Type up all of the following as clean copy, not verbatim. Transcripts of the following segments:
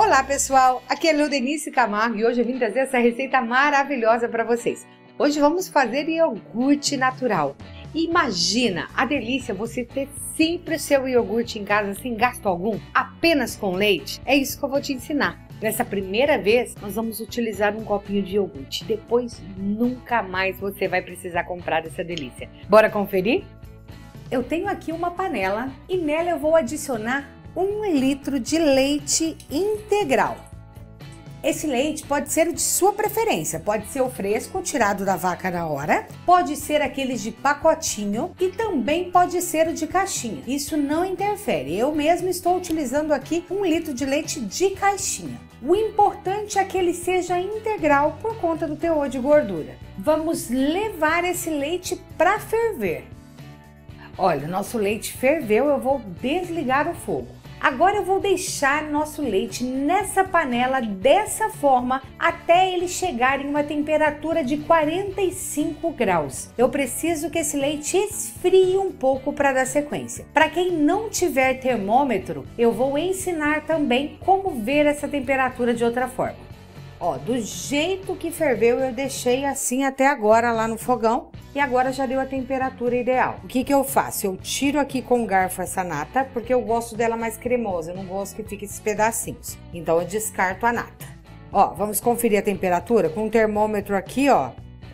Olá pessoal, aqui é Leudenice Camargo e hoje eu vim trazer essa receita maravilhosa para vocês. Hoje vamos fazer iogurte natural. Imagina a delícia você ter sempre o seu iogurte em casa sem gasto algum, apenas com leite. É isso que eu vou te ensinar. Nessa primeira vez nós vamos utilizar um copinho de iogurte, depois nunca mais você vai precisar comprar essa delícia. Bora conferir? Eu tenho aqui uma panela e nela eu vou adicionar 1 litro de leite integral. Esse leite pode ser de sua preferência, pode ser o fresco, tirado da vaca na hora, pode ser aqueles de pacotinho e também pode ser o de caixinha. Isso não interfere, eu mesmo estou utilizando aqui 1 litro de leite de caixinha. O importante é que ele seja integral por conta do teor de gordura. Vamos levar esse leite para ferver. Olha, nosso leite ferveu, eu vou desligar o fogo. Agora eu vou deixar nosso leite nessa panela dessa forma até ele chegar em uma temperatura de 45 graus. Eu preciso que esse leite esfrie um pouco para dar sequência. Para quem não tiver termômetro, eu vou ensinar também como ver essa temperatura de outra forma. Ó, do jeito que ferveu eu deixei assim até agora lá no fogão e agora já deu a temperatura ideal. O que que eu faço? Eu tiro aqui com o garfo essa nata porque eu gosto dela mais cremosa, eu não gosto que fique esses pedacinhos. Então eu descarto a nata. Ó, vamos conferir a temperatura com o termômetro aqui, ó.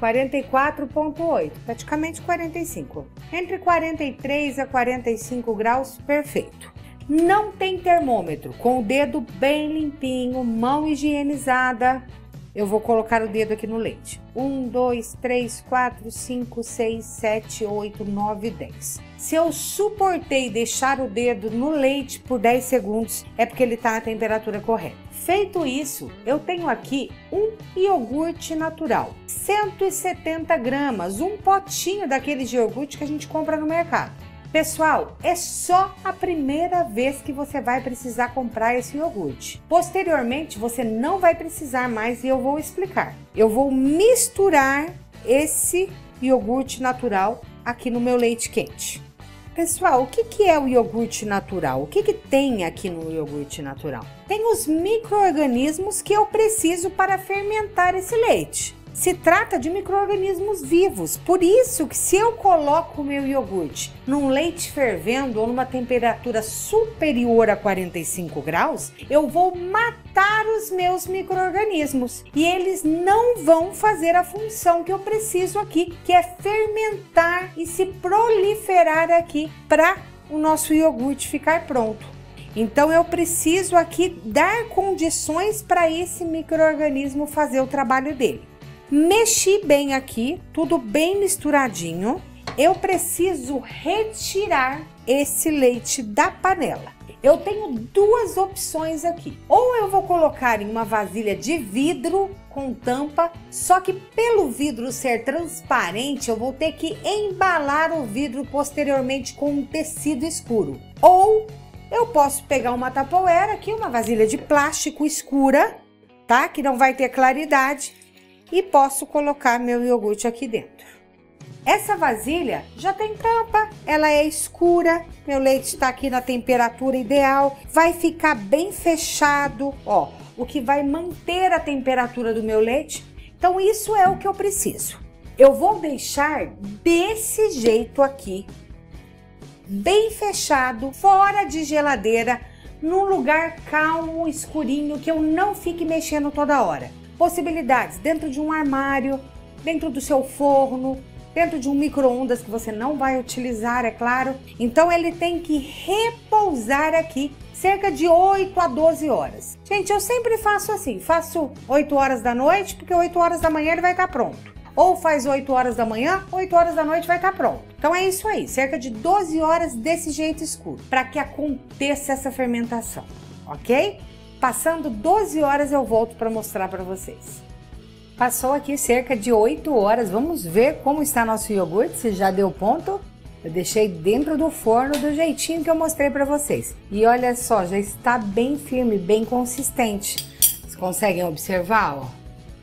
44,8, praticamente 45. Entre 43 a 45 graus, perfeito. Não tem termômetro, com o dedo bem limpinho, mão higienizada, eu vou colocar o dedo aqui no leite. 1, 2, 3, 4, 5, 6, 7, 8, 9, 10. Se eu suportei deixar o dedo no leite por 10 segundos, é porque ele está na temperatura correta. Feito isso, eu tenho aqui um iogurte natural, 170 gramas, um potinho daqueles de iogurte que a gente compra no mercado. Pessoal, é só a primeira vez que você vai precisar comprar esse iogurte. Posteriormente, você não vai precisar mais e eu vou explicar. Eu vou misturar esse iogurte natural aqui no meu leite quente. Pessoal, o que é o iogurte natural? O que tem aqui no iogurte natural? Tem os micro-organismos que eu preciso para fermentar esse leite. Se trata de micro-organismos vivos, por isso que se eu coloco o meu iogurte num leite fervendo ou numa temperatura superior a 45 graus, eu vou matar os meus micro-organismos e eles não vão fazer a função que eu preciso aqui, que é fermentar e se proliferar aqui para o nosso iogurte ficar pronto. Então eu preciso aqui dar condições para esse micro-organismo fazer o trabalho dele. Mexi bem aqui, tudo bem misturadinho. Eu preciso retirar esse leite da panela. Eu tenho duas opções aqui. Ou eu vou colocar em uma vasilha de vidro com tampa, só que pelo vidro ser transparente, eu vou ter que embalar o vidro posteriormente com um tecido escuro. Ou eu posso pegar uma Tupperware aqui, uma vasilha de plástico escura, tá? Que não vai ter claridade. E posso colocar meu iogurte aqui dentro. Essa vasilha já tem tampa, ela é escura, meu leite está aqui na temperatura ideal, vai ficar bem fechado, ó, o que vai manter a temperatura do meu leite. Então isso é o que eu preciso. Eu vou deixar desse jeito aqui, bem fechado, fora de geladeira, num lugar calmo, escurinho, que eu não fique mexendo toda hora. Possibilidades dentro de um armário, dentro do seu forno, dentro de um micro-ondas que você não vai utilizar, é claro. Então ele tem que repousar aqui cerca de 8 a 12 horas. Gente, eu sempre faço assim, faço 8 horas da noite, porque 8 horas da manhã ele vai estar pronto. Ou faz 8 horas da manhã, 8 horas da noite vai estar pronto. Então é isso aí, cerca de 12 horas desse jeito escuro, para que aconteça essa fermentação, ok? Passando 12 horas eu volto para mostrar para vocês. Passou aqui cerca de 8 horas, vamos ver como está nosso iogurte, se já deu ponto. Eu deixei dentro do forno do jeitinho que eu mostrei para vocês. E olha só, já está bem firme, bem consistente. Vocês conseguem observar, ó?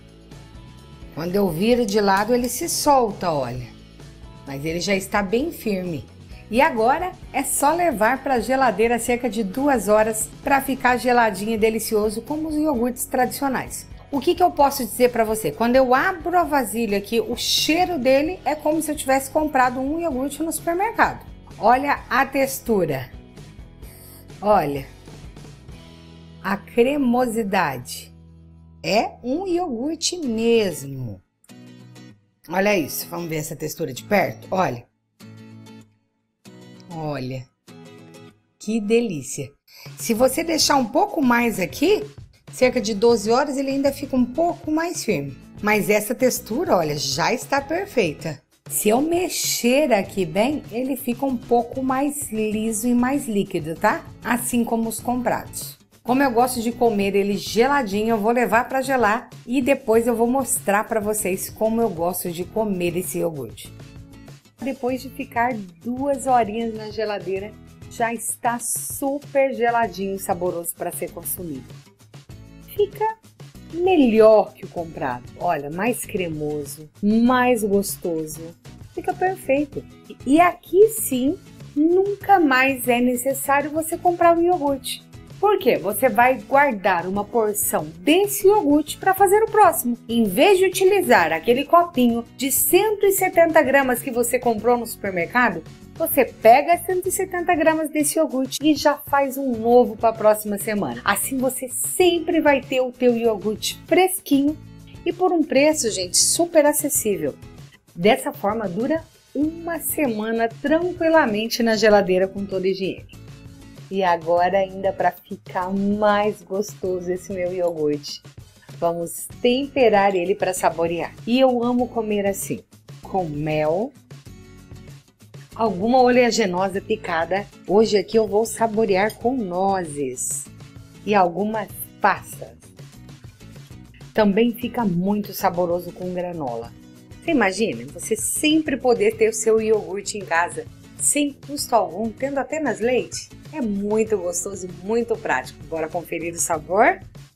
Quando eu viro de lado ele se solta, olha. Mas ele já está bem firme. E agora é só levar para a geladeira cerca de 2 horas para ficar geladinho e delicioso como os iogurtes tradicionais. O que eu posso dizer para você? Quando eu abro a vasilha aqui, o cheiro dele é como se eu tivesse comprado um iogurte no supermercado. Olha a textura. Olha a cremosidade. É um iogurte mesmo. Olha isso, vamos ver essa textura de perto? Olha. Olha, que delícia. Se você deixar um pouco mais aqui, cerca de 12 horas, ele ainda fica um pouco mais firme. Mas essa textura, olha, já está perfeita. Se eu mexer aqui bem, ele fica um pouco mais liso e mais líquido, tá? Assim como os comprados. Como eu gosto de comer ele geladinho, eu vou levar para gelar e depois eu vou mostrar para vocês como eu gosto de comer esse iogurte. Depois de ficar 2 horinhas na geladeira, já está super geladinho e saboroso para ser consumido. Fica melhor que o comprado. Olha, mais cremoso, mais gostoso. Fica perfeito. E aqui sim, nunca mais é necessário você comprar um iogurte. Por quê? Você vai guardar uma porção desse iogurte para fazer o próximo. Em vez de utilizar aquele copinho de 170 gramas que você comprou no supermercado, você pega 170 gramas desse iogurte e já faz um novo para a próxima semana. Assim você sempre vai ter o teu iogurte fresquinho e por um preço, gente, super acessível. Dessa forma dura uma semana tranquilamente na geladeira com toda a higiene. E agora ainda para ficar mais gostoso esse meu iogurte, vamos temperar ele para saborear. E eu amo comer assim, com mel, alguma oleaginosa picada. Hoje aqui eu vou saborear com nozes e algumas passas. Também fica muito saboroso com granola. Você imagina você sempre poder ter o seu iogurte em casa sem custo algum, tendo apenas leite? É muito gostoso e muito prático. Bora conferir o sabor?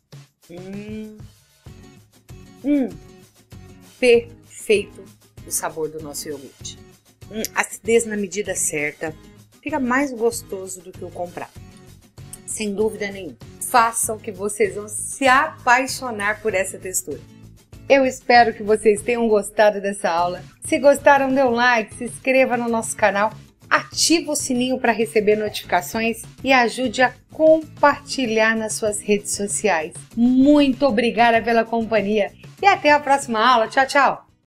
Perfeito o sabor do nosso iogurte. Acidez na medida certa. Fica mais gostoso do que o comprado. Sem dúvida nenhuma. Façam que vocês vão se apaixonar por essa textura. Eu espero que vocês tenham gostado dessa aula. Se gostaram, dê um like, se inscreva no nosso canal. Ative o sininho para receber notificações e ajude a compartilhar nas suas redes sociais. Muito obrigada pela companhia e até a próxima aula. Tchau, tchau!